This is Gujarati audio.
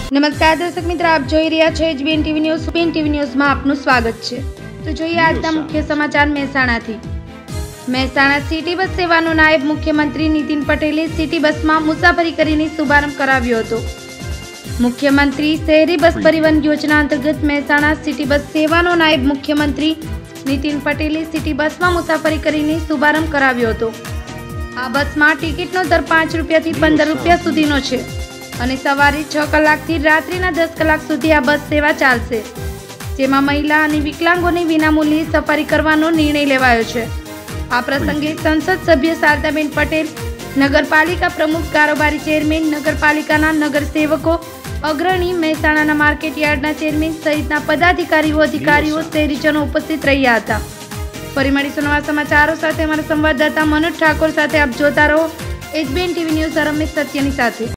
નમસ્કાર દર્શક મિત્રો, આપ જોઈ રહ્યા છો HBN TV news. HBN TV ન્યૂઝમાં આપનું સ્વાગત છે. તો જોઈએ આજના મુખ્ય સમાચાર મહેસાણાથી. મહેસાણા સિટી બસ સેવાનો નાયબ મુખ્યમંત્રી નીતિન પટેલે સિટી બસમાં મુસાફરી કરીને શુભારંભ કરાવ્યો હતો. મુખ્યમંત્રી શહેરી બસ પરિવહન યોજના અંતર્ગત મહેસાણા સિટી બસ સેવાનો નાયબ મુખ્યમંત્રી નીતિન પટેલે સિટી બસમાં મુસાફરી કરીને શુભારંભ કરાવ્યો હતો. આ બસમાં ટિકિટનો દર 5 રૂપિયાથી 15 રૂપિયા સુધીનો છે અને સવારે 6 કલાકથી રાત્રિના 10 કલાક સુધી આ બસ સેવા ચાલશે, જેમાં મહિલા અને વિકલાંગોને વિનામૂલ્યે સફારી કરવાનો નિર્ણય લેવાયો છે. આ પ્રસંગે સંસદ સભ્ય શારદાબેન પટેલ, નગરપાલિકા પ્રમુખ, કારોબારી ચેરમેન, નગરપાલિકાના નગરસેવકો, અગ્રણી, મહેસાણાના માર્કેટ યાર્ડના ચેરમેન સહિતના પદાધિકારીઓ, અધિકારીઓ, શહેરીજનો ઉપસ્થિત રહ્યા હતા. ફરી મળીશું નવા સમાચારો સાથે. અમારા સંવાદદાતા મનોજ ઠાકોર સાથે. આપ જોતા રહો એચબીએન ટીવી ન્યૂઝ. રમેશ સત્યની સાથે.